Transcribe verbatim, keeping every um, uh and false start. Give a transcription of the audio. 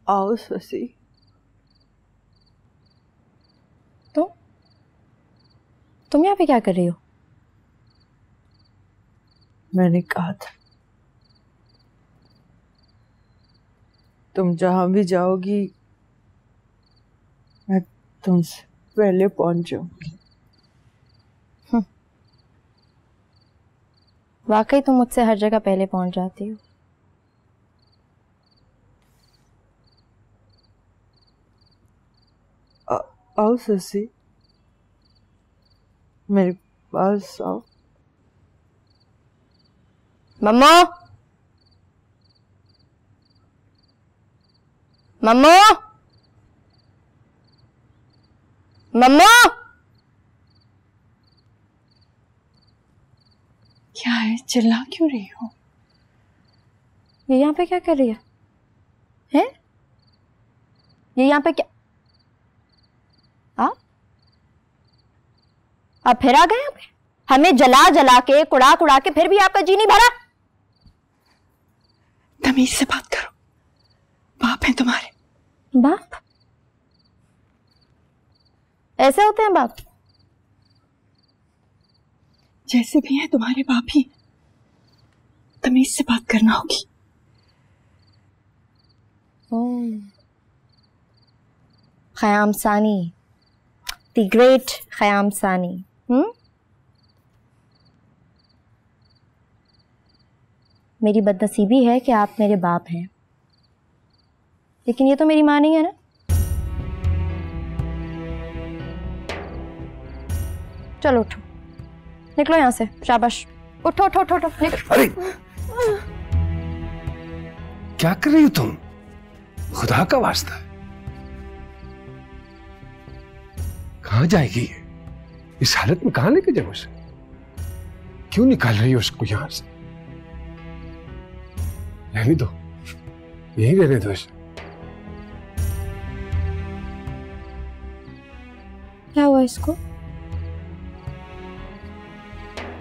आओ शशि। तुम तुम यहाँ पे क्या कर रही हो? मैंने कहा था तुम जहां भी जाओगी मैं तुमसे पहले पहुंच जाऊंगी। वाकई तुम मुझसे हर जगह पहले पहुंच जाती हो। आओ शशि, मेरे पास आओ। मम्मा, मम्मा, मम्मा। क्या है, चिल्ला क्यों रही हो? ये यहाँ पे क्या कर रही है? हैं? ये यहाँ पे क्या? आप आप फिर आ गए यहाँ पे? हमें जला जला के कुड़ा कुड़ा के फिर भी आपका जी नहीं भरा? तमीज से बात करो, बाप हैं तुम्हारे। बाप? ऐसे होते हैं बाप? जैसे भी हैं तुम्हारे बाप ही, तमीज से बात करना होगी। ख़याम सानी, द ग्रेट ख़याम सानी। हम्म मेरी बदनसीबी है कि आप मेरे बाप हैं, लेकिन ये तो मेरी माँ नहीं है ना। चलो उठो, निकलो यहाँ से। शाबाश, उठो उठो उठो उठो, निकलो। अरे क्या कर रही हो तुम? खुदा का वास्ता है, कहां जाएगी ये? इस हालत में कहां लेके जाओ उसे? क्यों निकाल रही हो उसको यहां से? रहने दो, यहीं रहने दो इसे। क्या हुआ इसको?